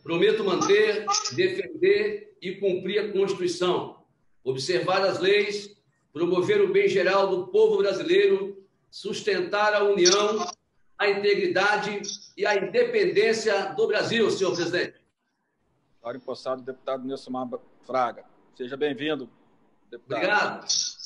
Prometo manter, defender e cumprir a Constituição, observar as leis, promover o bem geral do povo brasileiro, sustentar a união, a integridade e a independência do Brasil, senhor presidente. Senhor empossado, deputado Nilson Mar Fraga. Seja bem-vindo, deputado. Obrigado.